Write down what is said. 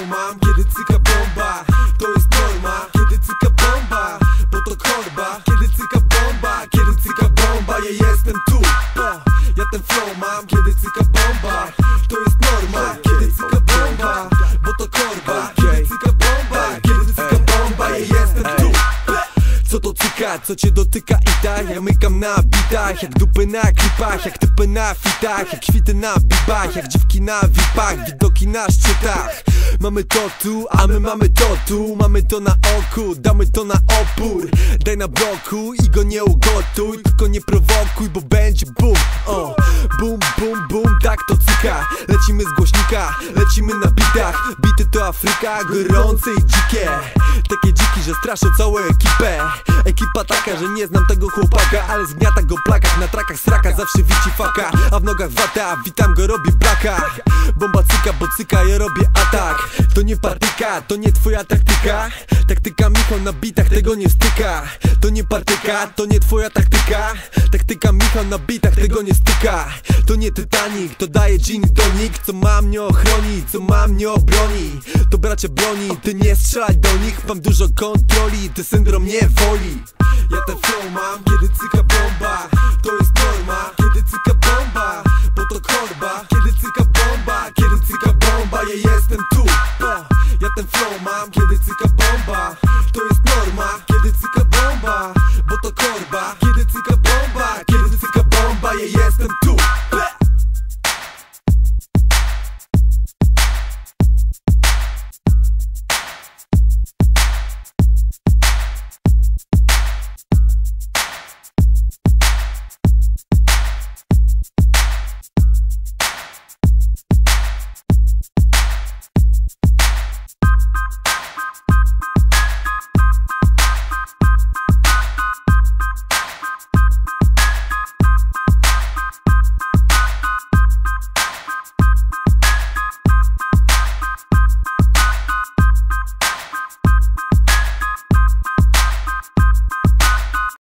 mam, kiedy cyka bomba. To jest norma, kiedy cyka bomba, bo to korba. Kiedy cyka bomba, kiedy cyka bomba. Ja jestem tu, ja ten flow mam. Kiedy cyka bomba, to jest norma. Kiedy cyka bomba, bo to korba. Kiedy cyka bomba, kiedy cyka bomba. Ja jestem tu. Co to cyka, co cię dotyka i tak? Ja mykam na bitach, jak dupy na klipach, jak typy na fitach, jak kwity na bibach, jak dziwki na vipach, widoki na szczytach. Mamy to tu, a my mamy to tu. Mamy to na oku, damy to na opór. Daj na bloku i go nie ugotuj, tylko nie prowokuj, bo będzie boom. O, boom, boom, boom, tak to cyka. Lecimy z głośnika, lecimy na bitach. Bity to Afryka, gorące i dzikie. Takie dziki, że straszą całą ekipę. Ekipa taka, że nie znam tego chłopaka, ale zgniata go plakat, na trakach sraka, zawsze wici faka, a w nogach wata, witam go, robię braka. Bomba cyka, bo cyka, ja robię atak. To nie partyka, to nie twoja taktyka. Taktyka Michał na bitach, tego nie styka. To nie partyka, to nie twoja taktyka. Taktyka Michał na bitach, tego nie styka. To nie Titanic, to daje gin i tonik. Co ma mnie ochroni, co ma mnie obroni. To bracia broni, ty nie strzelaj do nich. Mam dużo kontroli, ty syndrom nie woli. Ja ten flow mam, kiedy cyka bomba. To jest norma,